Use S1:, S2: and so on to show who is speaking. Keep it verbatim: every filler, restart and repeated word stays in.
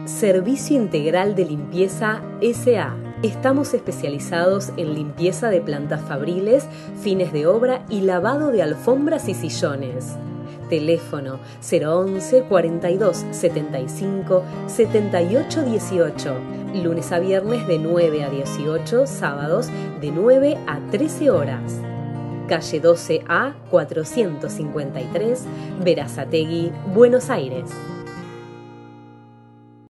S1: Servicio Integral de Limpieza S A Estamos especializados en limpieza de plantas fabriles, fines de obra y lavado de alfombras y sillones. Teléfono cero once, cuarenta y dos, setenta y cinco, setenta y ocho dieciocho. Lunes a viernes de nueve a dieciocho, sábados de nueve a trece horas. Calle doce A cuatrocientos cincuenta y tres, Berazategui, Buenos Aires.